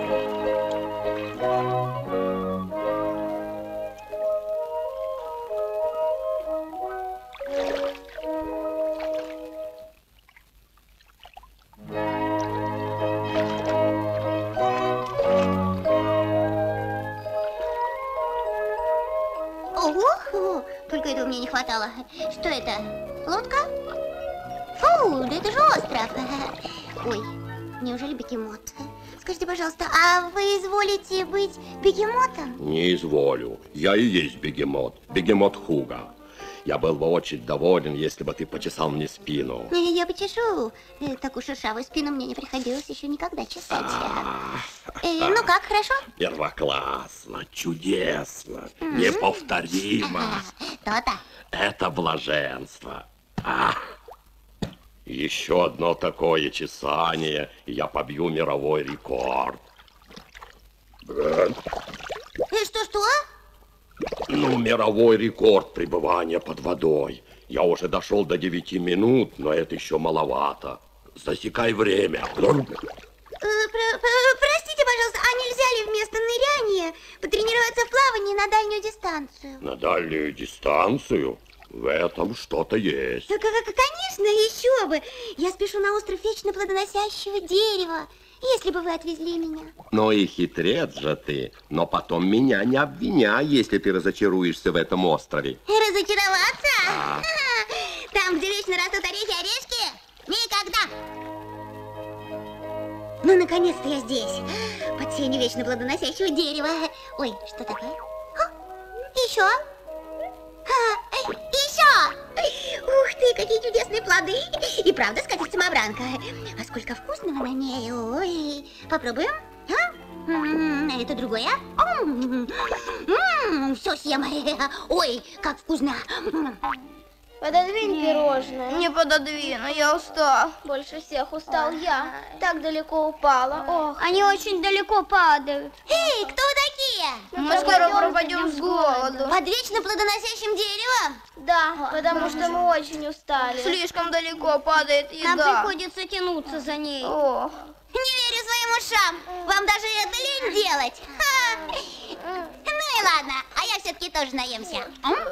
Ого, только этого мне не хватало. Что это? Лодка? Фу, да это же остров. Ой, неужели бегемот? Скажите, пожалуйста, а вы изволите быть бегемотом? Не изволю. Я и есть бегемот. Бегемот Хуга. Я был бы очень доволен, если бы ты почесал мне спину. Я почешу. Такую шершавую спину мне не приходилось еще никогда чесать. Ну как, хорошо? Первоклассно, чудесно, неповторимо. То-то. Это блаженство. Еще одно такое чесание, и я побью мировой рекорд. Что? Ну, мировой рекорд пребывания под водой. Я уже дошел до 9 минут, но это еще маловато. Засекай время. Простите, пожалуйста, а нельзя ли вместо ныряния потренироваться в плавании на дальнюю дистанцию? На дальнюю дистанцию? В этом что-то есть. Ну, конечно, еще бы. Я спешу на остров вечно плодоносящего дерева. Если бы вы отвезли меня. Ну и хитрец же ты. Но потом меня не обвиняй, если ты разочаруешься в этом острове. Разочароваться? Да. Там, где вечно растут орешки? Никогда. Ну, наконец-то я здесь. Под сенью вечно плодоносящего дерева. Ой, что такое? Еще? Еще! Ух ты, какие чудесные плоды! И правда, скатерть-самобранка. А сколько вкусного на ней! Ой, попробуем? А это другое? Все съем. Ой, как вкусно! Пододвинь пирожное. Не пододвину, я устал. Больше всех устал я. Так далеко упала. Ох. Они очень далеко падают. Эй, кто вы такие? Мы скоро пропадем с голоду. Под вечно плодоносящим деревом? Да, потому что мы очень устали. Слишком далеко падает еда. Нам приходится тянуться за ней. Ох. Не верю своим ушам. Вам даже это лень делать. Ну и ладно, а я все-таки тоже наемся.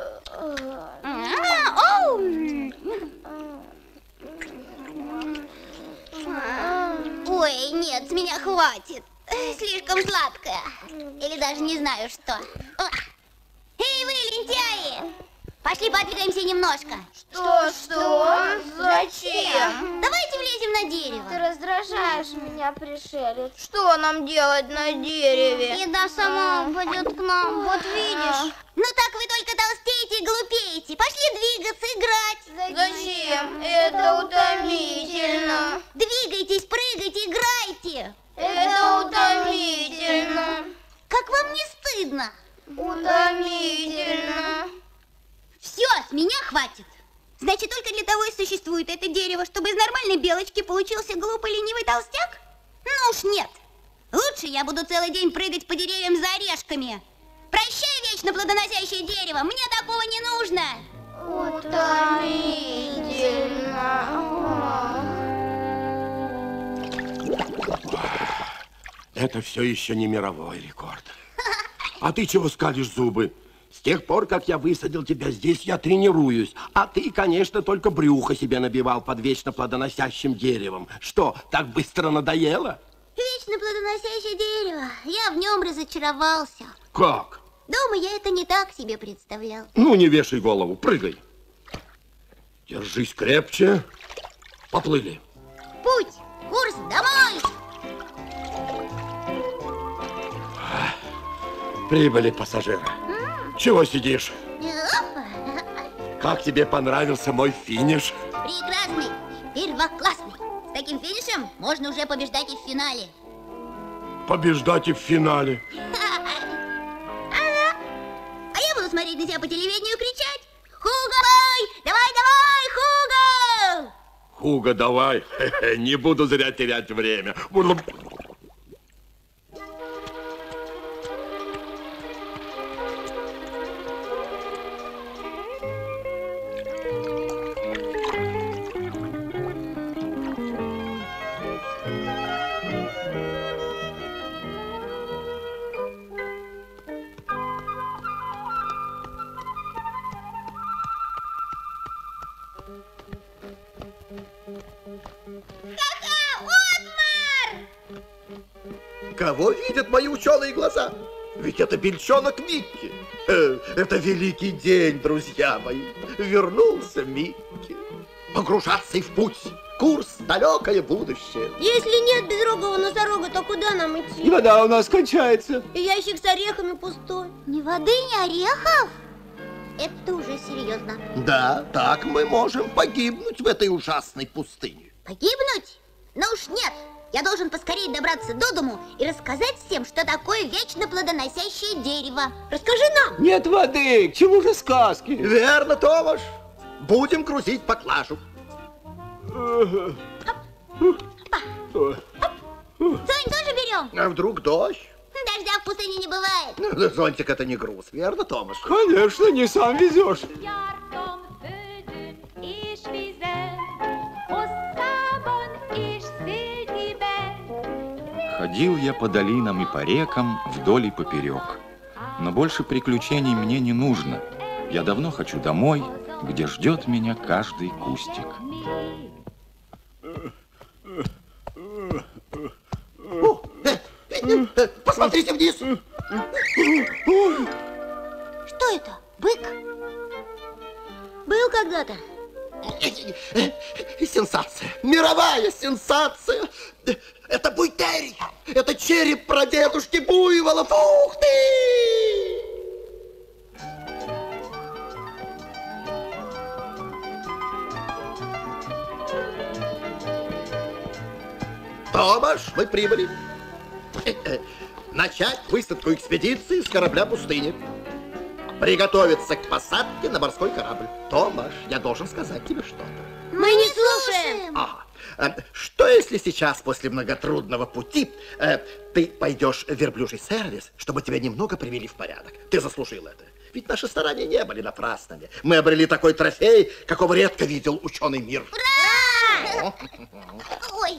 Ой, нет, с меня хватит. Слишком сладкое. Или даже не знаю что. Эй, вы, лентяи! Пошли подвигаемся немножко. Что? Зачем? Давайте влезем на дерево. Ты раздражаешь меня, пришелец. Что нам делать на дереве? Еда сама упадет к нам, вот видишь. Ну так вы только толстеете и глупеете. Пошли двигаться, играть. Зачем? Это утомительно. Двигайтесь, прыгайте, играйте. Это утомительно. Как вам не стыдно? Утомительно. Все, с меня хватит. Значит, только для того и существует это дерево, чтобы из нормальной белочки получился глупый ленивый толстяк? Ну уж нет. Лучше я буду целый день прыгать по деревьям за орешками. Прощай, вечно плодоносящее дерево, мне такого не нужно. Утомительно. Это все еще не мировой рекорд. А ты чего скалишь зубы? С тех пор, как я высадил тебя здесь, я тренируюсь. А ты, конечно, только брюхо себе набивал под вечно плодоносящим деревом. Что, так быстро надоело? Вечно плодоносящее дерево. Я в нем разочаровался. Как? Дома я это не так себе представлял. Ну, не вешай голову, прыгай. Держись крепче. Поплыли. Путь, курс домой. Прибыли пассажиры. Чего сидишь? Как тебе понравился мой финиш? Прекрасный, первоклассный. С таким финишем можно уже побеждать и в финале. Побеждать и в финале. А я буду смотреть на тебя по телевидению и кричать: Хуга, давай, Хуга! Хуга, давай. Не буду зря терять время. Кого видят мои ученые глаза? Ведь это бельчонок Микки. Это великий день, друзья мои. Вернулся Микки. Погружаться и в путь. Курс далекое будущее. Если нет безрогого носорога, то куда нам идти? И вода у нас кончается. И ящик с орехами пустой. Ни воды, ни орехов? Это уже серьезно. Да, так мы можем погибнуть в этой ужасной пустыне. Погибнуть? Ну уж нет. Я должен поскорее добраться до дому и рассказать всем, что такое вечно плодоносящее дерево. Расскажи нам. Нет воды, к чему же сказки? Верно, Томаш. Будем грузить поклажу. Зонт тоже берем? А вдруг дождь? Дождя в пустыне не бывает. Ну, зонтик это не груз, верно, Томаш? Конечно, не сам везешь. Ходил я по долинам и по рекам вдоль и поперек. Но больше приключений мне не нужно. Я давно хочу домой, где ждет меня каждый кустик. Посмотрите вниз. Что это? Бык? Был когда-то. Сенсация. Мировая сенсация. Это буйтерий. Это череп прадедушки буйволов. Ух ты! Томаш, мы прибыли. Начать высадку экспедиции с корабля пустыни. Приготовиться к посадке на морской корабль. Томаш, я должен сказать тебе что-то. Мы не слушаем. Ага. Что если сейчас, после многотрудного пути, ты пойдешь в верблюжий сервис, чтобы тебя немного привели в порядок? Ты заслужил это. Ведь наши старания не были напрасными. Мы обрели такой трофей, какого редко видел ученый мир. Ура! Ой.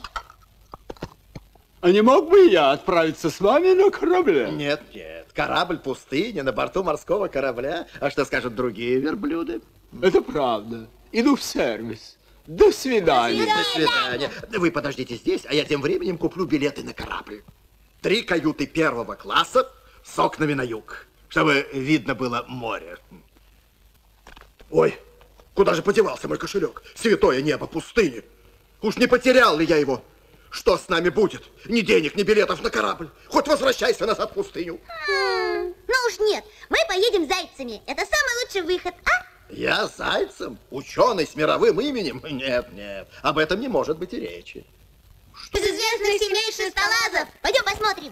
А не мог бы я отправиться с вами на корабле? Нет, нет. Корабль пустыня на борту морского корабля. А что скажут другие верблюды? Это правда. Иду в сервис. До свидания. До свидания. Вы подождите здесь, а я тем временем куплю билеты на корабль. 3 каюты 1-го класса с окнами на юг, чтобы видно было море. Ой, куда же подевался мой кошелек? Святое небо пустыни. Уж не потерял ли я его? Что с нами будет? Ни денег, ни билетов на корабль. Хоть возвращайся назад в пустыню. Ну уж нет, мы поедем зайцами. Это самый лучший выход, а? Я зайцем? Ученый с мировым именем? Нет, нет, об этом не может быть и речи. Из известных семей шестолазов. Пойдем посмотрим.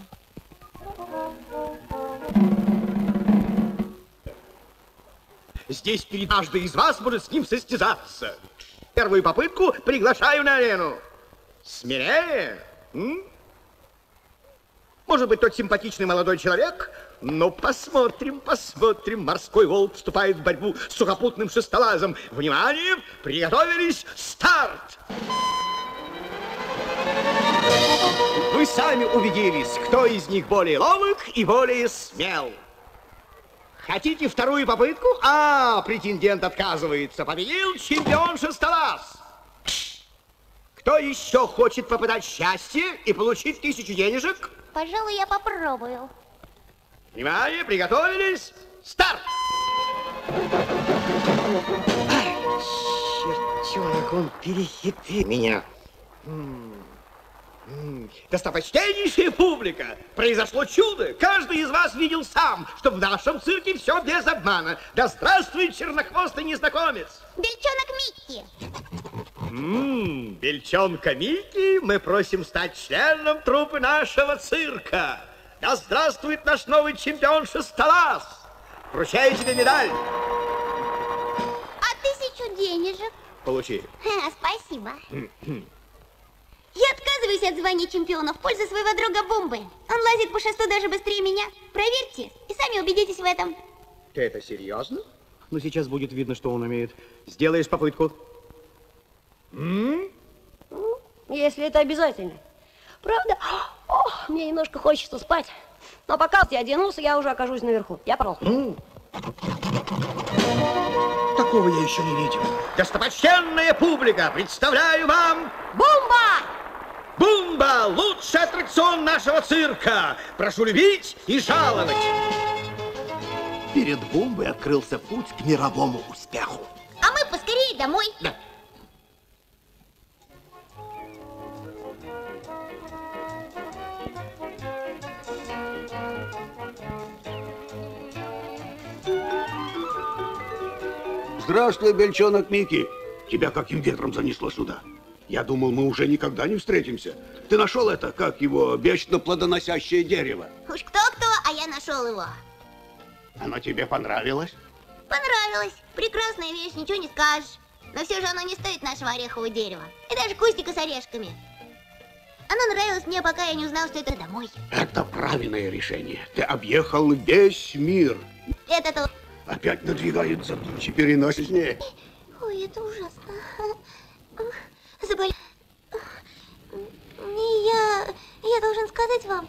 Здесь перед каждый из вас может с ним состязаться. Первую попытку приглашаю на арену. Смелее? Может быть, тот симпатичный молодой человек? Ну, посмотрим, посмотрим. Морской волк вступает в борьбу с сухопутным шестолазом. Внимание! Приготовились! Старт! Вы сами убедились, кто из них более ловок и более смел. Хотите вторую попытку? Претендент отказывается. Победил чемпион шестолаз. Кто еще хочет попытать счастье и получить 1000 денежек? Пожалуй, я попробую. Внимание, приготовились, старт! Чертенок, он перехитрил меня. Достопочтеннейшая публика, произошло чудо. Каждый из вас видел сам, что в нашем цирке все без обмана. Да здравствует чернохвостый незнакомец. Бельчонок Микки. Бельчонка Микки мы просим стать членом труппы нашего цирка. Да здравствует наш новый чемпион шестолаз. Вручаю тебе медаль. А 1000 денежек? Получи. Спасибо. Я отказываюсь от звания чемпиона в пользу своего друга Бумбы. Он лазит по шесту даже быстрее меня. Проверьте и сами убедитесь в этом. Ты это серьезно? Ну, сейчас будет видно, что он умеет. Сделаешь попытку. Если это обязательно. Правда? Мне немножко хочется спать. Но пока я оденулся, я уже окажусь наверху. Я пошел. Такого я еще не видел. Достопочтенная публика, представляю вам... Бумба! Бумба! Лучший аттракцион нашего цирка! Прошу любить и жаловать! Перед Бумбой открылся путь к мировому успеху. А мы поскорее домой. Да. Здравствуй, бельчонок Микки. Тебя каким ветром занесло сюда? Я думал, мы уже никогда не встретимся. Ты нашел это, как его, вечно плодоносящее дерево? Уж кто-кто, а я нашел его. Оно тебе понравилось? Понравилось. Прекрасная вещь, ничего не скажешь. Но все же оно не стоит нашего орехового дерева. И даже кустика с орешками. Оно нравилось мне, пока я не узнал, что это домой. Это правильное решение. Ты объехал весь мир. Это-то... Опять надвигаются тучи, переносишь. Ой, это ужасно. Заболел. Я должен сказать вам...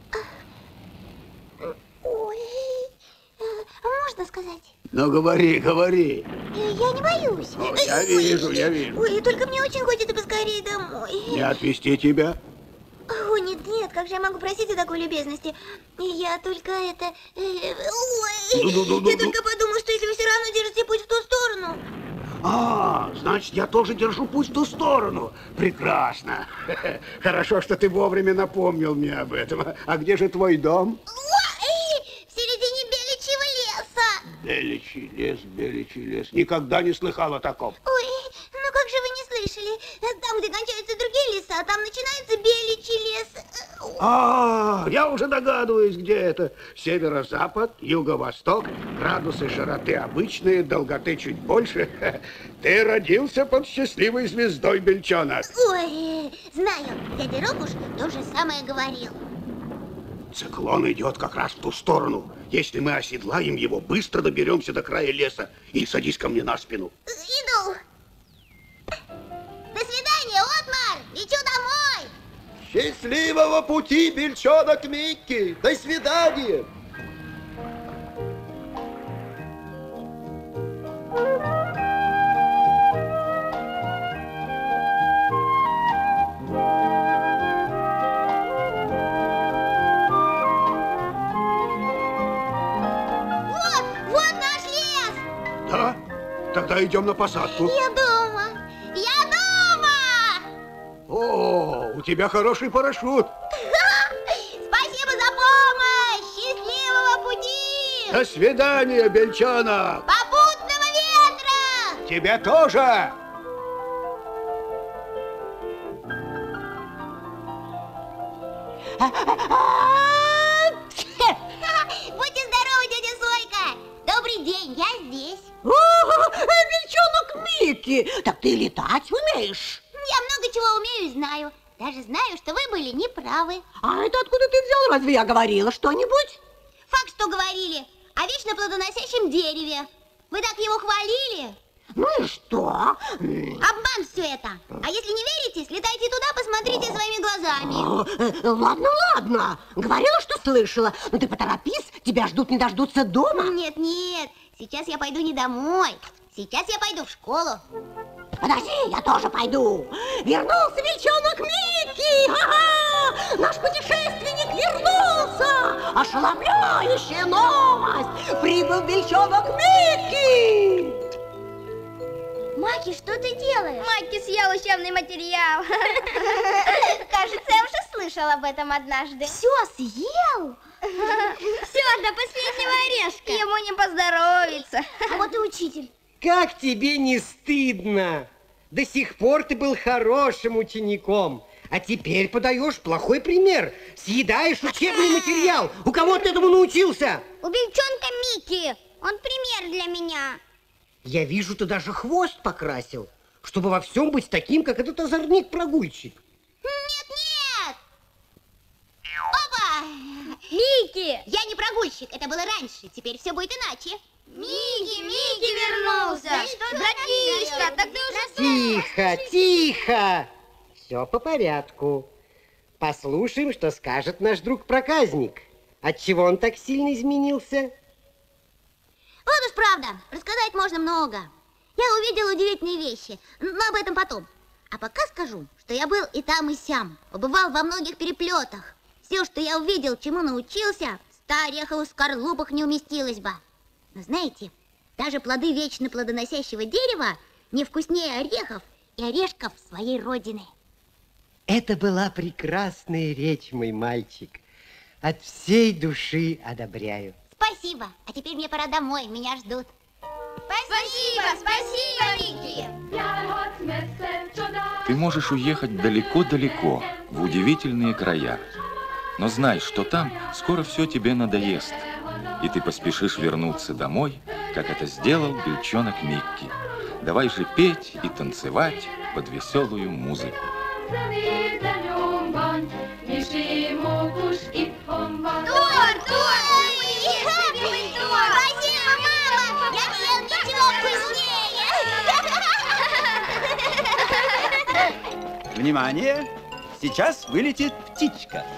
Ой, можно сказать? Ну, говори, говори. Я не боюсь. О, я вижу, я вижу. Ой, только мне очень хочется поскорее домой. Не отвезти тебя? О, нет, нет, как же я могу просить о такой любезности? Я только это... Ой, я только подумал, что если вы все равно держите путь в ту сторону... А, значит, я тоже держу путь в ту сторону. Прекрасно. Хорошо, что ты вовремя напомнил мне об этом. А где же твой дом? В середине Беличьего леса. Беличий лес, Беличий лес. Никогда не слыхал о таком. Ой, ну как же вы не слышали? Там, где кончаются другие леса, там начинается Беличий лес. А, я уже догадываюсь, где это. Северо-запад, юго-восток, градусы широты обычные, долготы чуть больше. Ты родился под счастливой звездой, бельчонок. Ой, знаю, дядя Рокуш то же самое говорил. Циклон идет как раз в ту сторону. Если мы оседлаем его, быстро доберемся до края леса. И садись ко мне на спину. Иду. До свидания, Отмар! Лечу домой! Счастливого пути, бельчонок Микки! До свидания! Вот наш лес! Да? Тогда идем на посадку. Я дома! Я дома! О, у тебя хороший парашют. Спасибо за помощь! Счастливого пути! До свидания, бельчонок! Попутного ветра! Тебе тоже! Будьте здоровы, дядя Сойка! Добрый день, я здесь. Бельчонок Микки, так ты летать умеешь? Я много чего умею и знаю. Даже знаю, что вы были неправы. А это откуда ты взял? Разве я говорила что-нибудь? Факт, что говорили о вечно плодоносящем дереве. Вы так его хвалили. Ну и что? Обман все это. А если не верите, слетайте туда, посмотрите своими глазами. Ладно, ладно. Говорила, что слышала. Но ты поторопись, тебя ждут, не дождутся дома. Нет, нет. Сейчас я пойду не домой. Сейчас я пойду в школу. Подожди, я тоже пойду. Вернулся бельчонок Микки! Ха-ха! Наш путешественник вернулся! Ошеломляющая новость! Прибыл бельчонок Микки! Маки, что ты делаешь? Маки съел учебный материал. Кажется, я уже слышал об этом однажды. Все съел? Все до последнего орешка. Ему не поздоровится. А вот и учитель. Как тебе не стыдно? До сих пор ты был хорошим учеником, а теперь подаешь плохой пример. Съедаешь учебный материал. У кого ты этому научился? У бельчонка Микки. Он пример для меня. Я вижу, ты даже хвост покрасил, чтобы во всем быть таким, как этот озорник-прогульщик. Нет! Опа! Микки! Я не прогульщик, это было раньше, теперь все будет иначе. Микки вернулся! Братишка, так ты уже... Тихо, тихо! Все по порядку. Послушаем, что скажет наш друг-проказник. Отчего он так сильно изменился? Вот уж правда, рассказать можно много. Я увидела удивительные вещи, но об этом потом. А пока скажу, что я был и там, и сям, побывал во многих переплетах. Все, что я увидел, чему научился, в 100 ореховых скорлупах не уместилось бы. Но знаете, даже плоды вечно плодоносящего дерева не вкуснее орехов и орешков своей родины. Это была прекрасная речь, мой мальчик. От всей души одобряю. Спасибо. А теперь мне пора домой, меня ждут. Спасибо, Микки. Ты можешь уехать далеко-далеко, в удивительные края. Но знай, что там скоро все тебе надоест. И ты поспешишь вернуться домой, как это сделал бельчонок Микки. Давай же петь и танцевать под веселую музыку. Торт! Спасибо, мама! Я не ел ничего вкуснее! Внимание! Сейчас вылетит птичка.